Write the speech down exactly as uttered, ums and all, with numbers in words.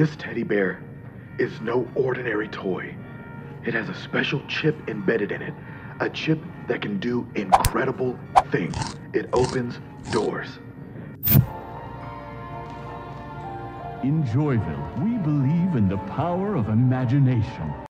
This teddy bear is no ordinary toy. It has a special chip embedded in it, a chip that can do incredible things. It opens doors. In JoyVille, we believe in the power of imagination.